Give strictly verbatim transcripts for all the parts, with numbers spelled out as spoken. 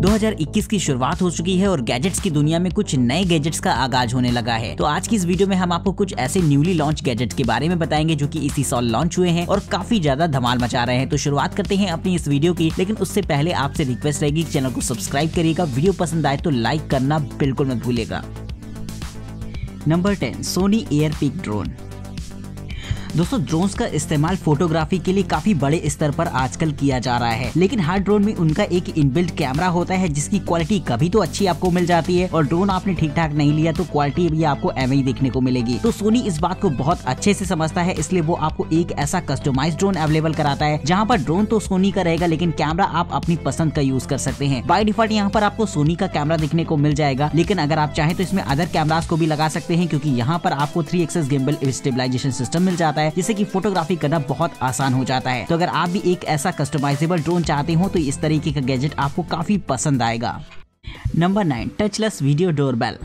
दो हज़ार इक्कीस की शुरुआत हो चुकी है और गैजेट्स की दुनिया में कुछ नए गैजेट्स का आगाज होने लगा है। तो आज की इस वीडियो में हम आपको कुछ ऐसे न्यूली लॉन्च गैजेट्स के बारे में बताएंगे जो कि इसी साल लॉन्च हुए हैं और काफी ज्यादा धमाल मचा रहे हैं। तो शुरुआत करते हैं अपनी इस वीडियो की, लेकिन उससे पहले आपसे रिक्वेस्ट रहेगी चैनल को सब्सक्राइब करिएगा, वीडियो पसंद आए तो लाइक करना बिल्कुल मत भूलिएगा। Number ten, Sony Airpeak drone. दोस्तों ड्रोन्स का इस्तेमाल फोटोग्राफी के लिए काफी बड़े स्तर पर आजकल किया जा रहा है, लेकिन हर ड्रोन में उनका एक इनबिल्ट कैमरा होता है जिसकी क्वालिटी कभी तो अच्छी आपको मिल जाती है और ड्रोन आपने ठीक ठाक नहीं लिया तो क्वालिटी भी आपको एवं ही देखने को मिलेगी। तो सोनी इस बात को बहुत अच्छे से समझता है, इसलिए वो आपको एक ऐसा कस्टमाइज्ड ड्रोन अवेलेबल कराता है जहाँ पर ड्रोन तो सोनी का रहेगा लेकिन कैमरा आप अपनी पसंद का यूज कर सकते हैं। बाय डिफॉल्ट यहाँ पर आपको सोनी का कैमरा देखने को मिल जाएगा, लेकिन अगर आप चाहें तो इसमें अदर कैमरास को भी लगा सकते हैं क्योंकि यहाँ पर आपको three axis gimbal stabilisation system मिल जाता है जिससे कि फोटोग्राफी करना बहुत आसान हो जाता है। तो अगर आप भी एक ऐसा कस्टमाइजेबल ड्रोन चाहते हो तो इस तरीके का गैजेट आपको काफी पसंद आएगा। Number nine, touchless video doorbell.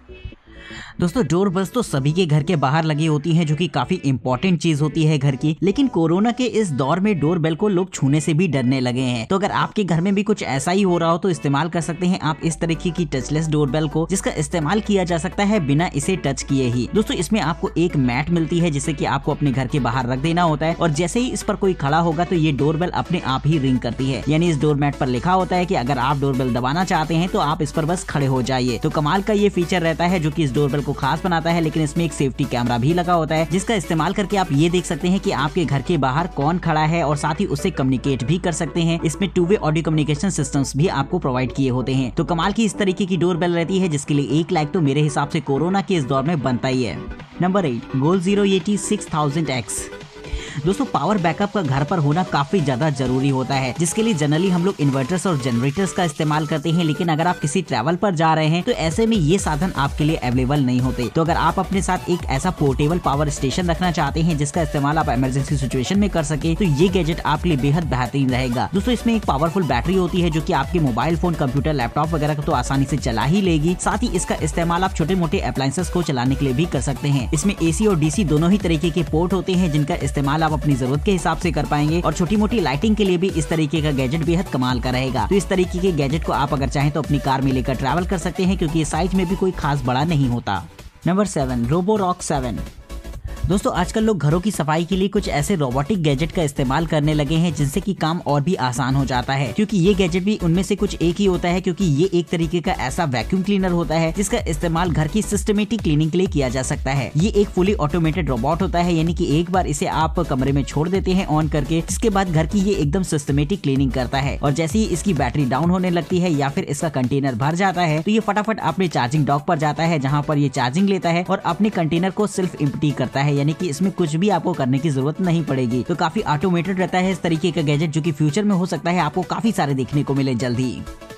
दोस्तों डोरबेल्स तो सभी के घर के बाहर लगी होती हैं जो कि काफी इंपॉर्टेंट चीज होती है घर की, लेकिन कोरोना के इस दौर में डोरबेल को लोग छूने से भी डरने लगे हैं। तो अगर आपके घर में भी कुछ ऐसा ही हो रहा हो तो इस्तेमाल कर सकते हैं आप इस तरीके की टचलेस डोरबेल को, जिसका इस्तेमाल किया जा सकता है बिना इसे टच किए ही। दोस्तों इसमें आपको एक मैट मिलती है जिसे कि आपको अपने घर के बाहर रख देना होता है और जैसे ही इस पर कोई खड़ा होगा तो ये डोरबेल अपने आप ही रिंग करती है। यानी इस डोर मैट पर लिखा होता है कि अगर आप डोरबेल दबाना चाहते हैं तो आप इस पर बस खड़े हो जाइए। तो कमाल का ये फीचर रहता है जो कि इस डोरबेल को खास बनाता है, लेकिन इसमें एक सेफ्टी कैमरा भी लगा होता है जिसका इस्तेमाल करके आप ये देख सकते हैं कि आपके घर के बाहर कौन खड़ा है और साथ ही उससे कम्युनिकेट भी कर सकते हैं। इसमें two way audio communication systems भी आपको प्रोवाइड किए होते हैं। तो कमाल की इस तरीके की डोरबेल रहती है जिसके लिए एक लाइक तो मेरे हिसाब से कोरोना के इस दौर में बनता ही है। Number eight, Goal Zero Yeti six thousand X. दोस्तों पावर बैकअप का घर पर होना काफी ज्यादा जरूरी होता है, जिसके लिए जनरली हम लोग इन्वर्टर्स और जनरेटर्स का इस्तेमाल करते हैं, लेकिन अगर आप किसी ट्रैवल पर जा रहे हैं तो ऐसे में ये साधन आपके लिए अवेलेबल नहीं होते। तो अगर आप अपने साथ एक ऐसा पोर्टेबल पावर स्टेशन रखना चाहते हैं जिसका इस्तेमाल आप इमरजेंसी सिचुएशन में कर सके तो ये गैजेट आपके लिए बेहद बेहतरीन रहेगा। दोस्तों इसमें एक पावरफुल बैटरी होती है जो कि आपके मोबाइल फोन, कंप्यूटर, लैपटॉप वगैरह को तो आसानी से चला ही लेगी। साथ ही इसका इस्तेमाल आप छोटे मोटे अप्लायंसेस को चलाने के लिए भी कर सकते हैं। इसमें एसी और डीसी दोनों ही तरीके के पोर्ट होते हैं जिनका इस्तेमाल आप अपनी जरूरत के हिसाब से कर पाएंगे और छोटी मोटी लाइटिंग के लिए भी इस तरीके का गैजेट बेहद कमाल का रहेगा। तो इस तरीके के गैजेट को आप अगर चाहें तो अपनी कार में लेकर ट्रैवल कर सकते हैं क्योंकि साइज में भी कोई खास बड़ा नहीं होता। Number seven, Roborock seven. दोस्तों आजकल लोग घरों की सफाई के लिए कुछ ऐसे रोबोटिक गैजेट का इस्तेमाल करने लगे हैं जिनसे कि काम और भी आसान हो जाता है, क्योंकि ये गैजेट भी उनमें से कुछ एक ही होता है क्योंकि ये एक तरीके का ऐसा वैक्यूम क्लीनर होता है जिसका इस्तेमाल घर की सिस्टमेटिक क्लीनिंग के लिए किया जा सकता है। ये एक फुली ऑटोमेटेड रोबोट होता है, यानी कि एक बार इसे आप कमरे में छोड़ देते हैं ऑन करके, जिसके बाद घर की ये एकदम सिस्टमेटिक क्लीनिंग करता है और जैसे ही इसकी बैटरी डाउन होने लगती है या फिर इसका कंटेनर भर जाता है तो ये फटाफट अपने चार्जिंग डॉक पर जाता है जहाँ पर ये चार्जिंग लेता है और अपने कंटेनर को सेल्फ एम्प्टी करता है, यानी कि इसमें कुछ भी आपको करने की जरूरत नहीं पड़ेगी। तो काफी ऑटोमेटेड रहता है इस तरीके का गैजेट जो कि फ्यूचर में हो सकता है आपको काफी सारे देखने को मिले जल्दी।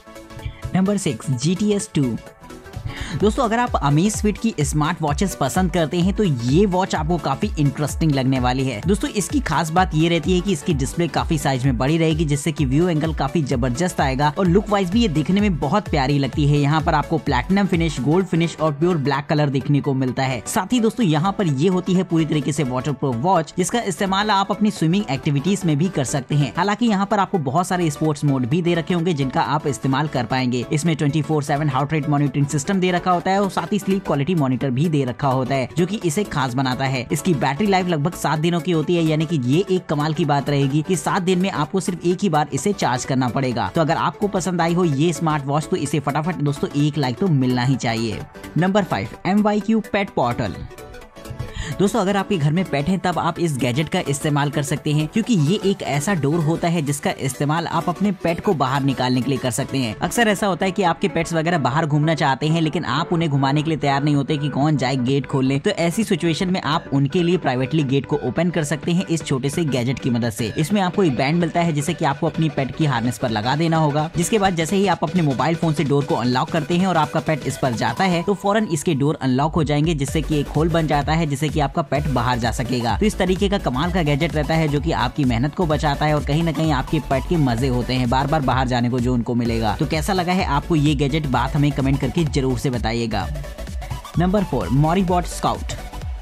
Number six, G T S two. दोस्तों अगर आप अमेज़फिट की स्मार्ट वॉचेस पसंद करते हैं तो ये वॉच आपको काफी इंटरेस्टिंग लगने वाली है। दोस्तों इसकी खास बात ये रहती है कि इसकी डिस्प्ले काफी साइज में बड़ी रहेगी जिससे कि व्यू एंगल काफी जबरदस्त आएगा और लुक वाइज भी ये दिखने में बहुत प्यारी लगती है। यहाँ पर आपको प्लैटिनम फिनिश, गोल्ड फिनिश और प्योर ब्लैक कलर देखने को मिलता है। साथ ही दोस्तों यहाँ पर ये होती है पूरी तरीके से वाटर प्रूफ वॉच जिसका इस्तेमाल आप अपनी स्विमिंग एक्टिविटीज में भी कर सकते हैं। हालांकि यहाँ पर आपको बहुत सारे स्पोर्ट्स मोड भी दे रखे होंगे जिनका आप इस्तेमाल कर पाएंगे। इसमें twenty four seven heart rate monitoring system दे रखा होता है और साथ ही स्लीप क्वालिटी मॉनिटर भी दे रखा होता है जो कि इसे खास बनाता है। इसकी बैटरी लाइफ लगभग सात दिनों की होती है, यानी कि ये एक कमाल की बात रहेगी कि सात दिन में आपको सिर्फ एक ही बार इसे चार्ज करना पड़ेगा। तो अगर आपको पसंद आई हो ये स्मार्ट वॉच तो इसे फटाफट दोस्तों एक लाइक तो मिलना ही चाहिए। Number five, M Y Q pet portal. दोस्तों अगर आपके घर में पेट है तब आप इस गैजेट का इस्तेमाल कर सकते हैं क्योंकि ये एक ऐसा डोर होता है जिसका इस्तेमाल आप अपने पेट को बाहर निकालने के लिए कर सकते हैं। अक्सर ऐसा होता है कि आपके पेट्स वगैरह बाहर घूमना चाहते हैं लेकिन आप उन्हें घुमाने के लिए तैयार नहीं होते कि कौन जाए गेट खोलने। तो ऐसी सिचुएशन में आप उनके लिए प्राइवेटली गेट को ओपन कर सकते हैं इस छोटे से गैजेट की मदद से। इसमें आपको एक बैंड मिलता है जिसे कि आपको अपनी पेट की हार्नेस पर लगा देना होगा, जिसके बाद जैसे ही आप अपने मोबाइल फोन से डोर को अनलॉक करते हैं और आपका पेट इस पर जाता है तो फौरन इसके डोर अनलॉक हो जाएंगे जिससे कि एक होल बन जाता है जिससे कि आपका पेट बाहर जा सकेगा। तो इस तरीके का कमाल का गैजेट रहता है जो कि आपकी मेहनत को बचाता है और कहीं ना कहीं आपके पेट के मजे होते हैं बार बार बाहर जाने को जो उनको मिलेगा। तो कैसा लगा है आपको ये गैजेट, बात हमें कमेंट करके जरूर से बताइएगा। Number four, Moorebot Scout.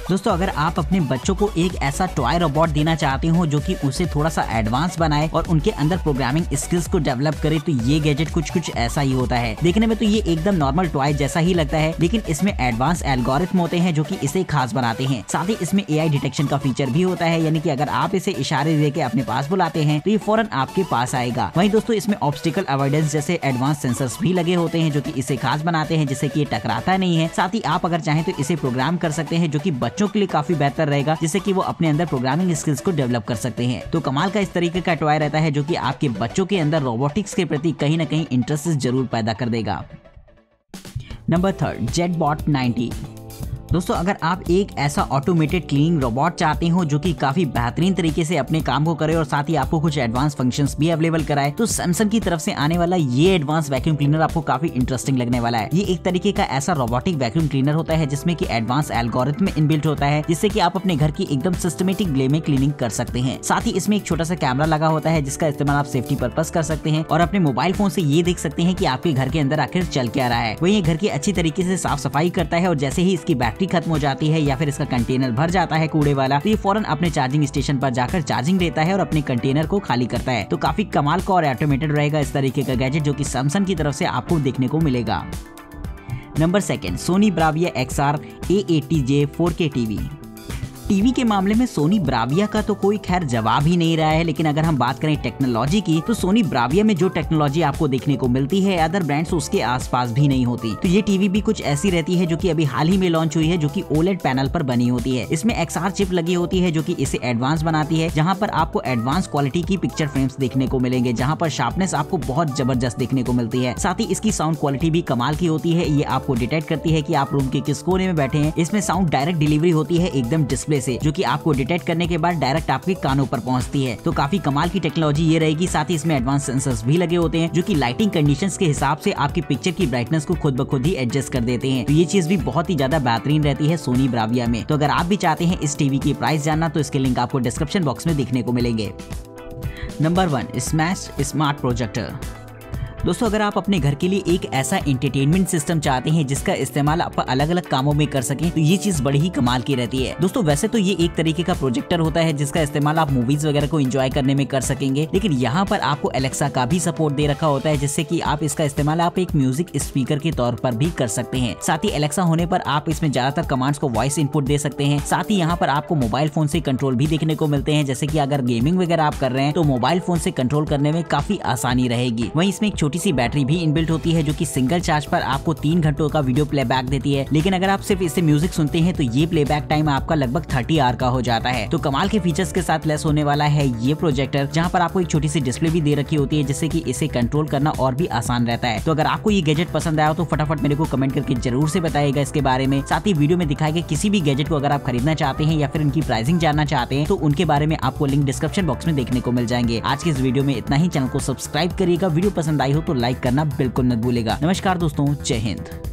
दोस्तों अगर आप अपने बच्चों को एक ऐसा टॉय रोबोट देना चाहते हो जो कि उसे थोड़ा सा एडवांस बनाए और उनके अंदर प्रोग्रामिंग स्किल्स को डेवलप करे, तो ये गैजेट कुछ कुछ ऐसा ही होता है। देखने में तो ये एकदम नॉर्मल टॉय जैसा ही लगता है, लेकिन इसमें एडवांस एल्गोरिथम होते हैं जो कि इसे खास बनाते हैं। साथ ही इसमें ए आई डिटेक्शन का फीचर भी होता है, यानी कि अगर आप इसे इशारे देके अपने पास बुलाते हैं तो ये फौरन आपके पास आएगा। वहीं दोस्तों इसमें ऑब्स्टिकल अवॉइडेंस जैसे एडवांस सेंसर्स भी लगे होते हैं जो कि इसे खास बनाते हैं, जिससे कि ये टकराता नहीं है। साथ ही आप अगर चाहें तो इसे प्रोग्राम कर सकते हैं, जो कि बच्चों के लिए काफी बेहतर रहेगा, जिससे कि वो अपने अंदर प्रोग्रामिंग स्किल्स को डेवलप कर सकते हैं। तो कमाल का इस तरीके का टॉय रहता है जो कि आपके बच्चों के अंदर रोबोटिक्स के प्रति कहीं ना कहीं इंटरेस्ट जरूर पैदा कर देगा। Number third, Jetbot ninety. दोस्तों अगर आप एक ऐसा ऑटोमेटेड क्लीनिंग रोबोट चाहते हो जो कि काफी बेहतरीन तरीके से अपने काम को करे और साथ ही आपको कुछ एडवांस फंक्शंस भी अवेलेबल कराए, तो सैमसंग की तरफ से आने वाला ये एडवांस वैक्यूम क्लीनर आपको काफी इंटरेस्टिंग लगने वाला है। ये एक तरीके का ऐसा रोबोटिक वैक्यूम क्लीनर होता है जिसमें कि एडवांस एल्गोरिथम इनबिल्ट होता है, जिससे कि आप अपने घर की एकदम सिस्टमेटिक वे में क्लीनिंग कर सकते हैं। साथ ही इसमें एक छोटा सा कैमरा लगा होता है जिसका इस्तेमाल आप सेफ्टी पर्पस कर सकते हैं और अपने मोबाइल फोन से ये देख सकते हैं कि आपके घर के अंदर आखिर चल क्या रहा है। वही ये घर की अच्छी तरीके से साफ सफाई करता है और जैसे ही इसकी बैटरी खत्म हो जाती है या फिर इसका कंटेनर भर जाता है कूड़े वाला, तो ये फौरन अपने चार्जिंग स्टेशन पर जाकर चार्जिंग लेता है और अपने कंटेनर को खाली करता है। तो काफी कमाल का और ऑटोमेटेड रहेगा इस तरीके का गैजेट जो कि सैमसंग की तरफ से आपको देखने को मिलेगा। Number second, Sony Bravia X R A eighty J four K TV. TV के मामले में सोनी ब्राविया का तो कोई खैर जवाब ही नहीं रहा है, लेकिन अगर हम बात करें टेक्नोलॉजी की तो सोनी ब्राविया में जो टेक्नोलॉजी आपको देखने को मिलती है अदर ब्रांड्स उसके आसपास भी नहीं होती। तो ये टीवी भी कुछ ऐसी रहती है जो कि अभी हाल ही में लॉन्च हुई है, जो कि ओलेड पैनल पर बनी होती है। इसमें एक्स आर चिप लगी होती है जो कि इसे एडवांस बनाती है, जहां पर आपको एडवांस क्वालिटी की पिक्चर फ्रेम्स देखने को मिलेंगे, जहां पर शार्पनेस आपको बहुत जबरदस्त देखने को मिलती है। साथ ही इसकी साउंड क्वालिटी भी कमाल की होती है। ये आपको डिटेक्ट करती है कि आप रूम के किस कोने में बैठे हैं। इसमें साउंड डायरेक्ट डिलीवरी होती है एकदम डिस्प्ले से, जो कि आपको डिटेक्ट करने के बाद डायरेक्ट आपके कानों पर पहुंचती है। तो काफी कमाल की टेक्नोलॉजी ये रहेगी। साथ ही इसमें एडवांस सेंसर्स भी लगे होते हैं जो कि लाइटिंग कंडीशंस के हिसाब से आपकी पिक्चर की ब्राइटनेस को खुद ब खुद ही एडजस्ट कर देते हैं। तो ये चीज भी बहुत ही ज्यादा बेहतरीन रहती है सोनी ब्राविया में। तो अगर आप भी चाहते हैं इस टीवी की प्राइस जानना तो इसके लिंक आपको डिस्क्रिप्शन बॉक्स में देखने को मिलेंगे। Number one, Smash smart projector. दोस्तों अगर आप अपने घर के लिए एक ऐसा एंटरटेनमेंट सिस्टम चाहते हैं जिसका इस्तेमाल आप अलग अलग कामों में कर सकें, तो ये चीज बड़ी ही कमाल की रहती है। दोस्तों वैसे तो ये एक तरीके का प्रोजेक्टर होता है जिसका इस्तेमाल आप मूवीज वगैरह को एंजॉय करने में कर सकेंगे, लेकिन यहाँ पर आपको एलेक्सा का भी सपोर्ट दे रखा होता है, जिससे कि आप इसका इस्तेमाल आप एक म्यूजिक स्पीकर के तौर पर भी कर सकते हैं। साथ ही एलेक्सा होने पर आप इसमें ज्यादातर कमांड्स को वॉइस इनपुट दे सकते हैं। साथ ही यहाँ पर आपको मोबाइल फोन से कंट्रोल भी देखने को मिलते हैं, जैसे कि अगर गेमिंग वगैरह आप कर रहे हैं तो मोबाइल फोन से कंट्रोल करने में काफी आसानी रहेगी। वहीं इसमें एक छोटी सी बैटरी भी इनबिल्ट होती है जो कि सिंगल चार्ज पर आपको तीन घंटों का वीडियो प्लेबैक देती है, लेकिन अगर आप सिर्फ इससे म्यूजिक सुनते हैं तो ये प्लेबैक टाइम आपका लगभग तीस आवर का हो जाता है। तो कमाल के फीचर्स के साथ लेस होने वाला है ये प्रोजेक्टर, जहां पर आपको एक छोटी सी डिस्प्ले भी दे रखी होती है जिससे कि इसे कंट्रोल करना और भी आसान रहता है। तो अगर आपको ये गैजेट पसंद आया तो फटाफट मेरे को कमेंट करके जरूर से बताइएगा इसके बारे में। साथ ही वीडियो में दिखाए गए किसी भी गैजेट को अगर आप खरीदना चाहते हैं या फिर इनकी प्राइसिंग जानना चाहते हैं तो उनके बारे में आपको लिंक डिस्क्रिप्शन बॉक्स में देखने को मिल जाएंगे। आज के इस वीडियो में इतना ही। चैनल को सब्सक्राइब करिएगा, वीडियो पसंद आई हो तो लाइक करना बिल्कुल मत भूलिएगा। नमस्कार दोस्तों, जय हिंद।